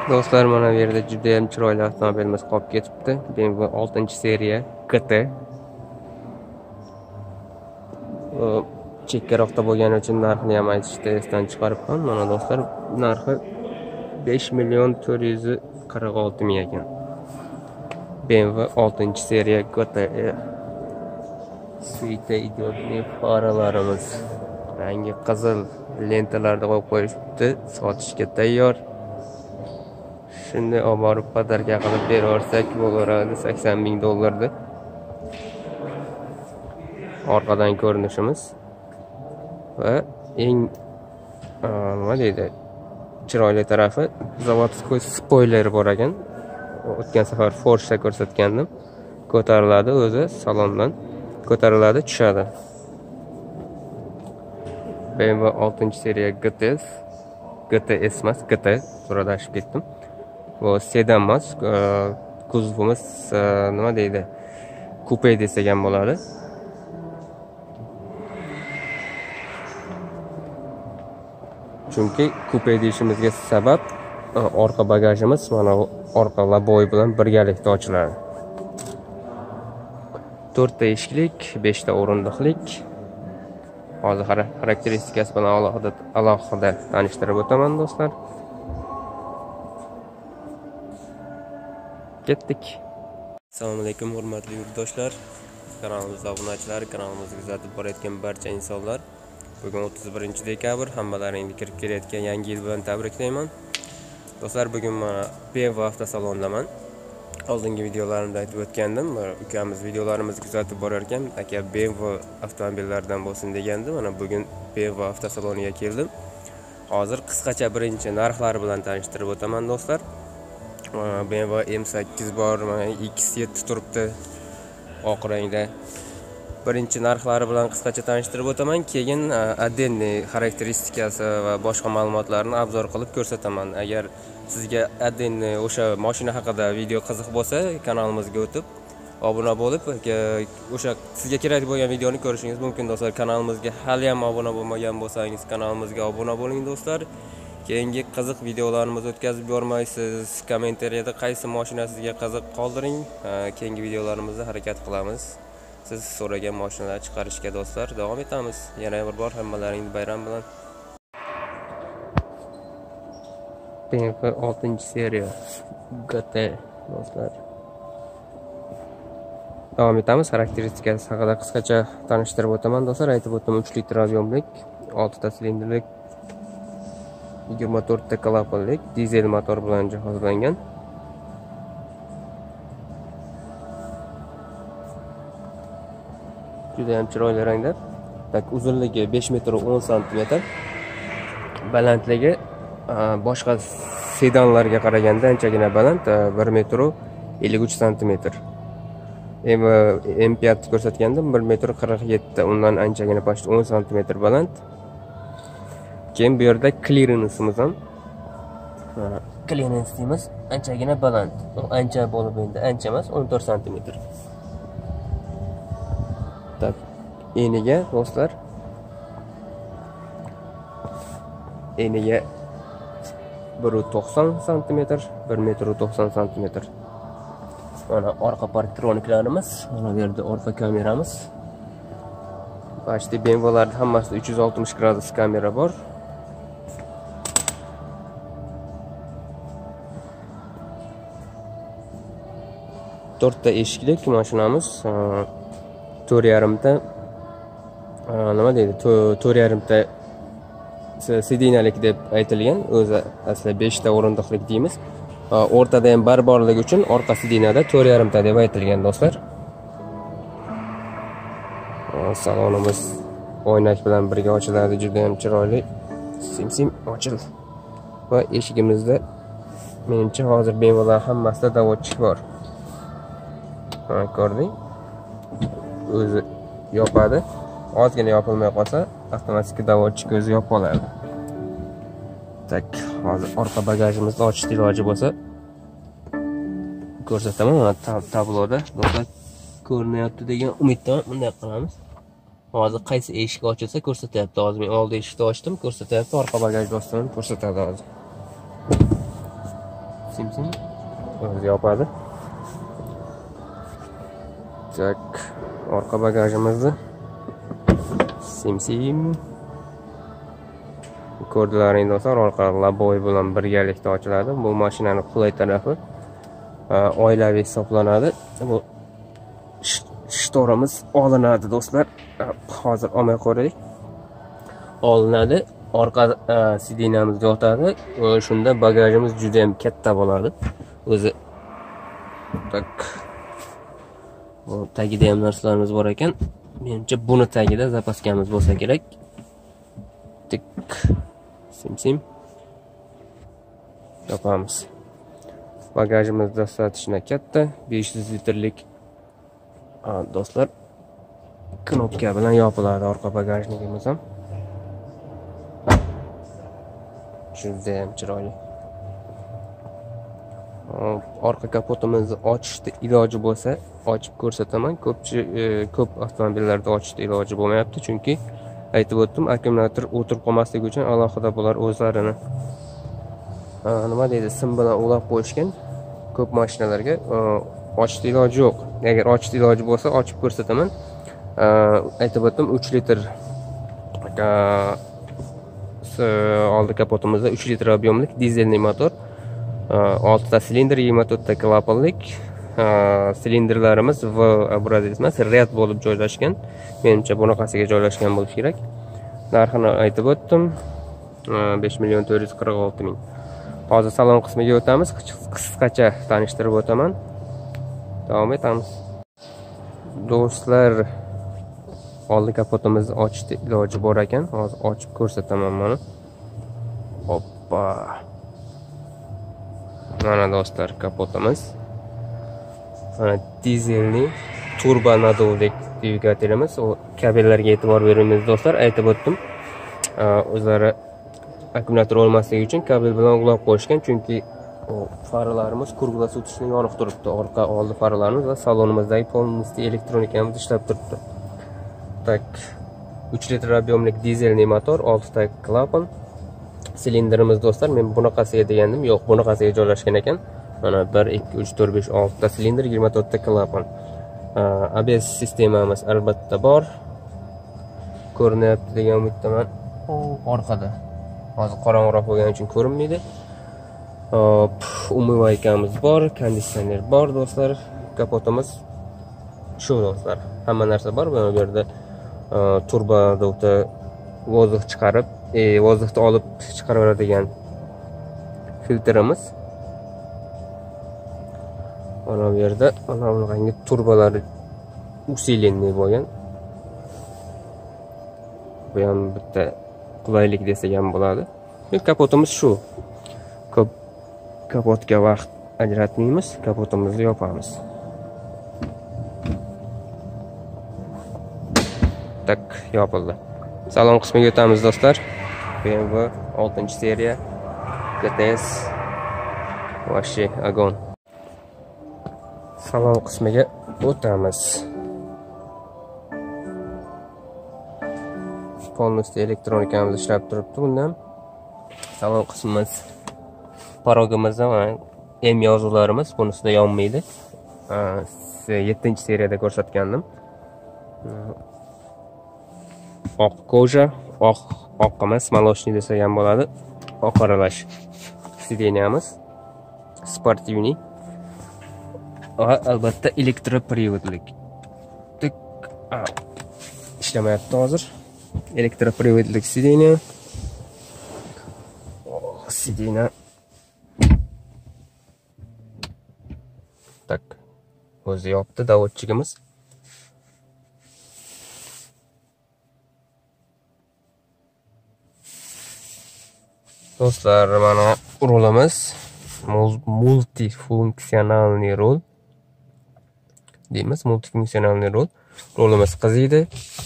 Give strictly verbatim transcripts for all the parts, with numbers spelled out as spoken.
Do'stlar, mana bu yerda juda ham chiroyli avtomobilimiz qolib ketibdi. B M W oltinchi seriya G T. Chekkaroqda bo'lgani uchun narxini ham aytishni esdan chiqaribman. Mana do'stlar, narxi besh million to'rt yuz qirq olti ming ekan. B M W oltinchi seriya G T. Svita idiotli faralarimiz. Rangi qizil lentalarda qo'yib qo'yishibdi, sotishga tayyor. Shunday olib borib padarga qilib beraversak bo'laveradi, sakson ming dollardi. Orqadan ko'rinishimiz va eng nima deydi, chiroyli tarafi zavodskiy spoiler bor ekan. O'tgan safar Forshda ko'rsatgandim. Ko'tariladi, o'zi salondan ko'tariladi, tushadi. B M W oltinchi seriya G T S, G T S emas, G T so'radashib ketdim. Bu sedan emas, kuzovimiz nima deydi, kupe desak ham bo'ladi. Chunki kupe deyishimizga sabab orqa bagajimiz mana orqa laboy bilan birgalikda ochiladi. to'rtta eshiklik, beshta o'rindiqlik. Hozir xarakteristikasi bilan alohida alohida tanishtirib o'taman do'stlar. Ketdik. Assalomu alaykum hurmatli yurtdoshlar. Kanalimiz obunachilar, kanalimizga kuzatib borayotgan barcha insonlar. Bugun o'ttiz birinchi dekabr, hammalaringni kirib kelayotgan yangi yil bilan tabriklayman. Do'stlar, bugun mana B M W avtosalondaman. Oldingi videolarimda aytib o'tgandim, ukamiz videolarimizni kuzatib borar ekan, aka B M W avtomobillaridan bo'lsin degandim. Mana bugun B M W avtosaloniga keldim. Hozir qisqacha birinchi narxlari bilan tanishtirib o'taman do'stlar. B M W M sakkiz bor, mana X yetti turibdi oq rangda. Birinchi narxlari bilan qisqacha tanishtirib o'taman, keyin addenniy xarakteristikasi va boshqa ma'lumotlarni obzor qilib ko'rsataman. Agar sizga addenniy o'sha mashina haqida video qiziq bo'lsa, kanalimizga o'tib obuna bo'lib, o'sha sizga kerak bo'lgan videoni ko'rishingiz mumkin do'stlar. Kanalimizga hali ham obuna bo'lmagan bo'lsangiz, kanalimizga obuna bo'ling do'stlar. Keyingi qiziq videolarimizni o'tkazib yormaysiz. Kommentariyada qaysi mashina sizga qiziq qoldiring. Keyingi videolarimizda harakat qilamiz siz so'ragan mashinalar chiqarishga do'stlar. Davom etamiz. Yana bir bor hammalaringizni bayram bilan. B M W oltinchi seriya G T do'stlar. Davom etamiz. Xarakteristikasi haqida qisqacha tanishtirib o'taman do'stlar. Aytib o'tdim, uch litr ob'yomlik, oltita silindrlik, yigirma to'rtta klapanlik dizel motor bilan jihozlangan. Juda ham chiroyli rangda. Tak, uzunligi besh metr o'n santimetr. Balandligi boshqa sedanlarga qaraganda anchagina baland, bir metr ellik uch santimetr. M piyoda ko'rsatgandim, bir metr qirq yetti, undan anchagina past o'n santimetr baland. Keyin bu yerda clearance'imiz ham. Clearance'imiz anchagina baland. Ancha bo'lib endi, ancha emas, o'n to'rt santimetr. Tak, eniga do'stlar. Eniga bir metr to'qson santimetr, bir metr to'qson santimetr. Mana orqa parktroniklarimiz, mana bu yerda orqa kameramiz. Bashti B M W'larda hammasida uch yuz oltmish gradus kamera bor. to'rtta eshiklik mashinamiz, to'rt yarim ta nima deydi, to'rt yarim ta sidinalik deb aytilgan. O'zi aslida besh ta o'rindiqlik deymiz. O'rtada ham bar borligi uchun orqa sidinada to'rt yarim ta deb aytilgan do'stlar. Salonimiz oynak bilan birga ochiladi, juda ham chiroyli. Sim-sim ochil. Va eshigimizda menimcha hozir B M W'lar hammasida davodchik bor. Mana ko'rding? O'zi yopadi. Ozgina yopilmay qolsa, avtomatik davodchik o'zi yopib oladi. Tak, hozir orqa bagajimizni ochish iloji bo'lsa ko'rsataman. Mana tabloda do'stlar ko'rinyapti degan umiddaman. Bunday qilamiz. Hozir qaysi eshik ochilsa ko'rsatyapti. Hozir men old eshikni ochdim, ko'rsatyapti. Orqa bagaj dostini ko'rsatadi hozir. sim sim o'zi yopadi. Tak, orqa bagajimizni sim sim ko'rdilaring do'stlar, orqa laboy bilan birgalikda ochiladi. Bu mashinaning qulay tarafi oilaviy hisoblanadi. Bu shtorimiz olinadi do'stlar. Hozir olmay qo'yaylik. Olinadi, orqa sidinamiz yotadi. Shunda bagajimiz juda ham katta bo'ladi. O'zi tak. Bu tagida ham narsalarimiz bor ekan. Menimcha buni tagida zapaskamiz bo'lsa kerak. Tik sim sim yopamiz. Bagajimiz достаточно katta, besh yuz litrlik do'stlar. Knopka bilan yopiladi orqa bagajligimiz ham. Juda ham chiroyli. Orqa kapotimizni ochishda iloji bo'lsa ochib ko'rsataman. Ko'pchilik ko'p avtomobillarda ochishda iloji bo'lmayapti, chunki aytib o'tdim, akkumulyator o'tirib qolmasligi uchun alohida bular o'zlarini nima deydi, sim bilan ulab qo'yishgan. Ko'p mashinalarga ochishda iloji yo'q. Agar ochishda iloji bo'lsa ochib ko'rsataman. Aytib o'tdim, uch litr oldi kapotimizda uch litr ob'yomlik dizelli motor, olti ta silindr, yigirma to'rt ta klapanlik. Silindrlarimiz V obrazец emas, red bo'lib joylashgan. Menimcha bunaqasiga joylashgan bo'lishi kerak. Narxini aytib o'tdim, besh million to'rt yuz qirq olti ming. Hozir salon qismiga o'tamiz, qisqacha tanishtirib o'taman. Davom etamiz. Do'stlar, oldi kapotimizni ochishda iloji bor ekan. Hozir ochib ko'rsataman mana. Hoppa. Mana do'stlar, kapotimiz. Mana dizelli turbo nadovdek dvigatelimiz. O kabellarga e'tibor beramiz do'stlar. Aytib o'tdim. O'zlari akkumulyator olmasligi uchun kabel bilan ulab qo'yishgan, chunki faralarimiz kurgulasi o'tishni yoniq turibdi. Orqa oldi faralarimiz va salonimizdagi polniy elektronikamiz ishlab turibdi. Tak, uch litr ob'yomlik dizelli motor, olti ta klapan. Silindrimiz do'stlar, men bunaqasiga degandim, yo'q, bunaqasiga joylashgan ekan. Mana bir, ikki, uch, to'rt, besh, olti ta silindr, yigirma to'rt ta klapan. A B S sistemamiz albatta bor. Ko'rinyapti degan umiddaman. Orqada. Hozir qorong'uroq bo'lgani uchun ko'rinmaydi. Hop, umyvaykamiz bor, konditsioner bor do'stlar. Kapotimiz shu do'stlar. Hamma narsa bor. Bu yerda turbo dovda vozdux chiqarib, e, vozduxni olib chiqaraveradigan filtrimiz. Mana bu yerda mana bunaqangi turbolari usilenniy bo'lgan. Bu ham bitta qulaylik desak ham bo'ladi. Kapotimiz shu. Ko'p kapotga vaqt ajratmaymiz, kapotimizni yopamiz. Tak, yopildi. Salon qismiga o'tamiz do'stlar. B M W oltinchi seriya G T S Вообще огонь. Salon qismiga o'tamiz. Polniy elektronikamiz ishlab turibdi bundan. Salon qismimiz, parogimizda M yozuvlarimiz bunisida yonmaydi. yettinchi seriyada ko'rsatgandim. Oq koja, oq oq emas, молочный desa ham bo'ladi. Oq aralash sideniyamiz, sportivniy va albatta elektroprivodlik. Tik ishlamayapti hozir. Elektroprivodlik sideniya. Sideniya. Tak. O'zi yopdi davodchigimiz. Do'stlar, mana rulimiz multifunksiyonalniy rul deymiz, multifunksiyonalniy rul. Rulimiz qiziydi.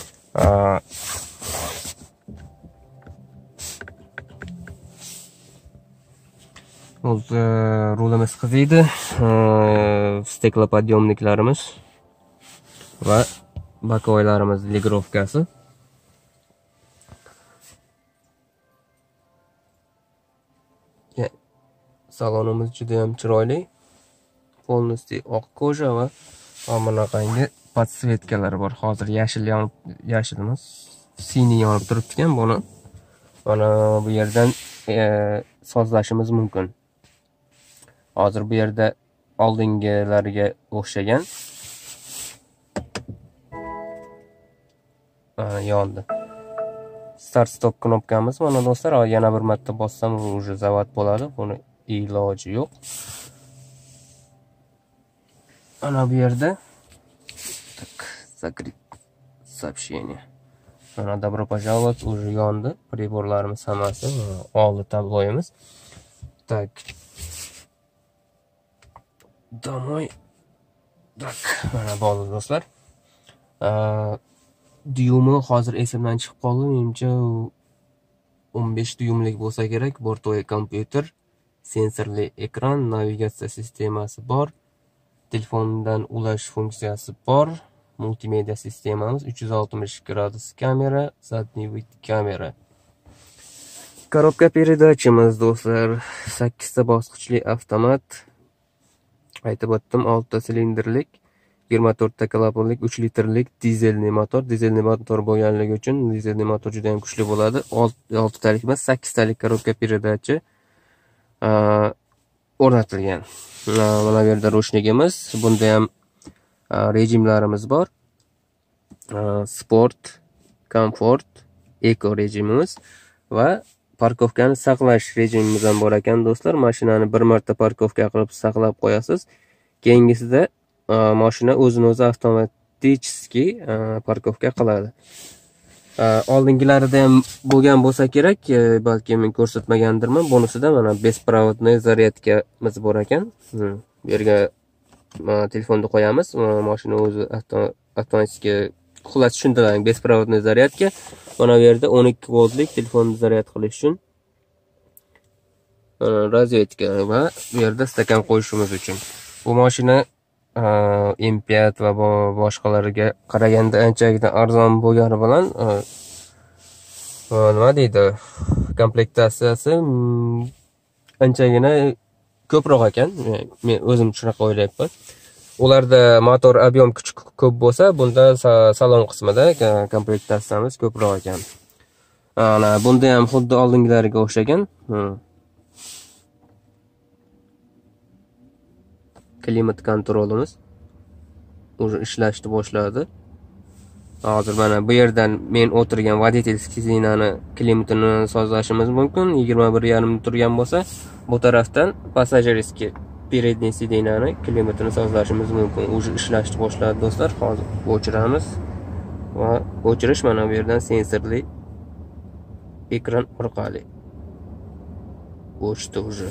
Rulimiz qiziydi. Steklopodъемniklarimiz va bakoylarimiz ligrovkasi. Salonimiz juda ham chiroyli. Polностью oq koja va bunaqangi podsvetkalar bor. Hozir yashil yonib, yashil emas, siniy yonib turibdi ekan. Buni mana bu yerdan e, sozlashimiz mumkin. Hozir bu yerda oldingilariga o'xshagan yondi. Start stop knopkamiz mana do'stlar, yana bir marta bossam уже zavod bo'ladi. Buni iloji yo'q. Ana bu yerda tak закрыть сообщение. Mana добро пожаловать уже yondi. Priborlarimiz hammasi oldi tabloyimiz. Tak. Домой. Tak, mana bo'ldi do'stlar. Dyumi hozir esimdan chiqib qoldi. Menimcha o'n besh dyumlik bo'lsa kerak. Bortoy kompyuter, sensorli ekran, navigatsiya sistemasi bor. Telefondan ulash funksiyasi bor. Multimedia sistemamiz, uch yuz oltmish gradus kamera, задний вид kamera. Korobka передачamiz do'stlar, sakkiz ta bosqichli avtomat. Aytib o'tdim, olti ta silindrlik, yigirma to'rt ta klapanlik, uch litrlik dizelli motor. Dizelli motor bo'lganligi uchun dizelli motor juda ham kuchli bo'ladi. olti talik emas, sakkiz talik korobka передаchi o'rnatilgan. Mana bu yerda ro'shligimiz, bunda ham rejimlarimiz bor. Sport, komfort, eko rejimimiz va parkovkani saqlash rejimimiz ham bor ekan do'stlar. Mashinani bir marta parkovka qilib saqlab qo'yasiz. Keyingisida mashina o'zini o'zi avtomatichki parkovka qiladi. Oldingilarida ham bo'lgan bo'lsa kerak, balki men ko'rsatmagandirman. Bunusida mana беспроводный zaryadkamiz bor ekan. Bu yerga telefonni qo'yamiz, mashina o'zi avtomatik xullas tushuntiraylik, беспроводный zaryadka. Mana bu yerda o'n ikki voltlik telefonni zaryad qilish uchun rozyetka va bu yerda stakan qo'yishimiz uchun. Bu mashina M piять va boshqalariga qaraganda anchagina arzon bo'lgani bilan nima deydi, komplektatsiyasi anchagina ko'proq ekan. Men o'zim shunaqa o'ylayapman. Ularda motor ob'yom ko'p bo'lsa, bunda salon qismida komplektatsiyamiz ko'proq ekan. Ana bunda ham xuddi oldingilariga o'xshagan. Klimat kontrolimiz уже ishlashni boshladi. Hozir mana bu yerdan men o'tirgan водительский zinani klimatini sozlashimiz mumkin. yigirma bir yarim turgan bo'lsa, bu tarafdan passajirskiy передний сиденьяni klimatini sozlashimiz mumkin. Уже ishlashni boshladi do'stlar. Hozir o'chiramiz va o'chirish mana bu yerdan sensorli ekran orqali o'chdi уже.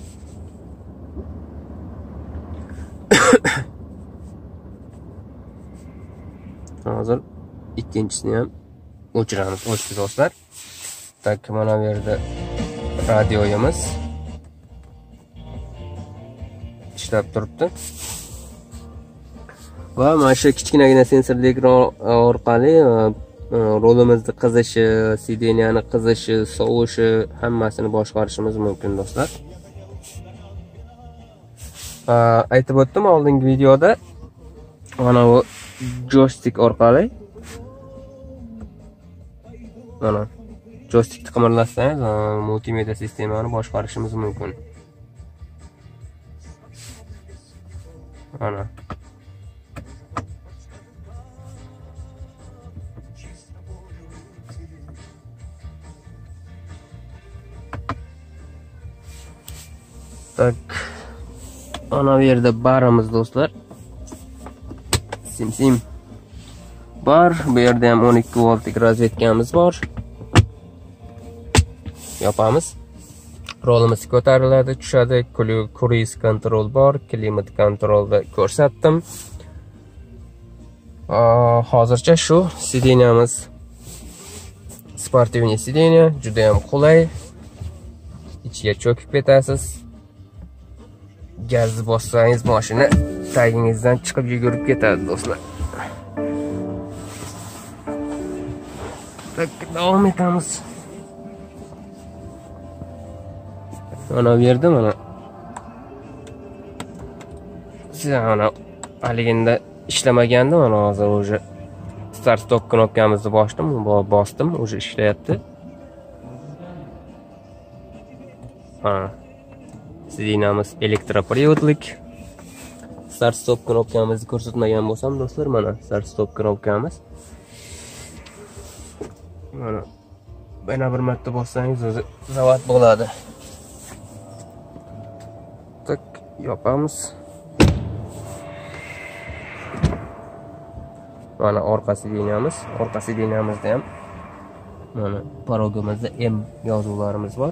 Hozir ikkinchisini ham o'chiramiz. O'chdi do'stlar. Tak, mana bu yerda radioyimiz ishlab turibdi. Va mana shu kichkinagina sensorli ekran orqali rolimizni qizishi, sideniyani qizishi, sovishi hammasini boshqarishimiz mumkin do'stlar. Aytib o'tdim oldingi videoda, mana bu joystick orqali mana joystickni qimirlatsangiz multimedia sistemani boshqarishimiz mumkin. Ana tak, ana bu yerda barimiz do'stlar. Sim sim bar, bu yerda ham o'n ikki voltlik rozyetkamiz bor. Yopamiz. Rolimiz ko'tariladi, tushadi. Cruise control bor, klimat kontrolda ko'rsatdim. Hozircha shu sideniyamiz sportivniy sideniya, juda ham qulay. Ichiga cho'kib ketasiz. Gaz bossangiz mashina tagingizdan chiqib yugurib ketadi do'stlar. Tak, davom etamiz. Mana bu yerda mana mana haligida ishlamagandi, mana hozir уже start stop knopkamizni bosdim, bosdim, уже ishlayapti. Ha. Sidinamiz elektropриводlik. Start stop knopkamizni ko'rsatmagan bo'lsam, do'stlar, mana start stop knopkamiz. Mana yana bir marta bossangiz o'zi zavod bo'ladi. Tak yopamiz. Mana orqa sidinamiz, orqa sidinamizda ham mana porogimizda M yozuvlarimiz bor.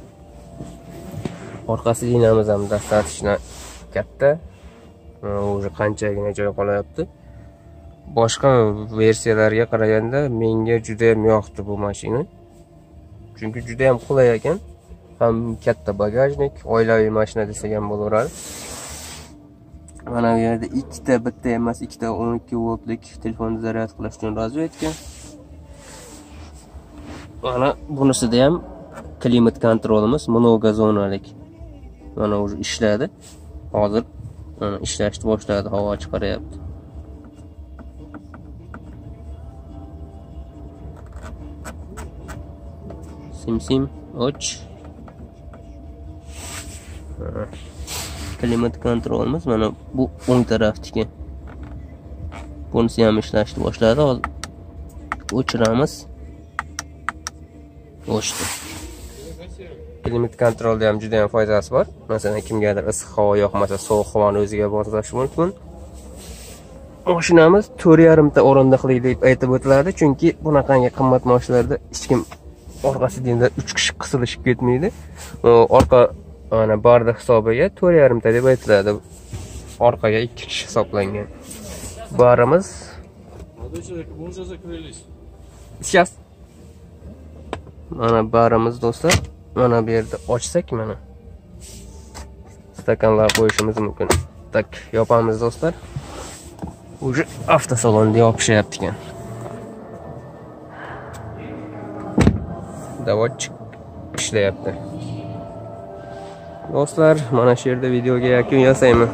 Orqa sidinamiz ham достаточно katta. O'zi qanchagina joy qolyapti. Boshqa versiyalarga qaraganda menga juda ham yoqdi bu mashina. Chunki juda ham qulay ekan. Ham katta bagajnik, oilaviy mashina desak ham bo'laveradi. Mana bu yerda ikkita, bitta emas, ikkita o'n ikki voltlik telefonni zaryad qilish uchun rozvetka. Mana bunisida ham klimat kontrolimiz много zonalik. Mana o'zi ishladi. Hozir mana ishlashni boshladi, havo chiqaryapti. Sim sim och. Klimat kontrolimiz mana bu o'ng tarafdagi. Bunisi ham ishlashni boshladi. Hozir o'chiramiz. O'chdi. Klimat kontrolda ham juda ham foydasi bor. Masalan, kimgadir issiq havo yoqmasa, sovuq havoni o'ziga boshlash mumkin. Mashinamiz to'rt yarim ta o'rindiqli deb aytib o'tiladi, chunki bunaqangi qimmat mashinalarda hech kim orqasidan uch kishi qisilishib ketmaydi. Orqa mana barda hisobiga to'rt yarim ta deb aytiladi. Orqaga ikki kishi hisoblangan. Barimiz Сейчас. Mana barimiz do'stlar, mana bu yerda ochsak mana stakanlar qo'yishimiz mumkin. Tak, yopamiz do'stlar. Уже avtosalonda yopishyapti ekan. Davodchik ishlayapti. Do'stlar, mana shu yerda videoga yakun yasayman.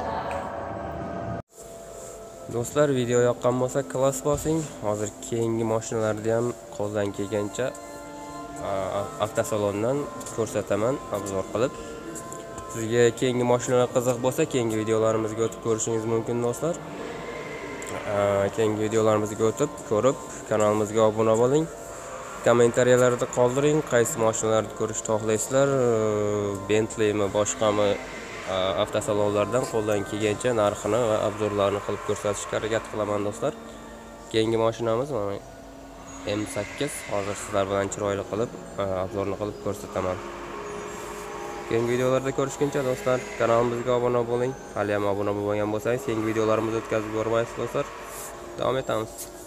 Do'stlar, video yoqqan bo'lsa klass bosing. Hozir keyingi mashinalarni ham qo'ldan kelgancha avtosalondan ko'rsataman, obzor qilib. Sizga keyingi mashinalar qiziq bo'lsa, keyingi videolarimizga o'tib ko'rishingiz mumkin do'stlar. Keyingi videolarimizga o'tib ko'rib, kanalimizga obuna bo'ling. Kommentariyalarda qoldiring, qaysi mashinalarni ko'rishni xohlaysizlar, Bentleymi, boshqami avtosalonlardan qo'ldan kelgancha narxini va obzorlarini qilib ko'rsatishga harakat qilaman do'stlar. Keyingi mashinamiz mana M sakkiz. Hozir sizlar bilan chiroyli qilib obzorni qilib ko'rsataman. Keyingi videolarda ko'rishguncha do'stlar, kanalimizga obuna bo'ling. Hali ham obuna bo'lmagan bo'lsangiz, keyingi videolarimizni o'tkazib yubormaysiz do'stlar. Davom etamiz.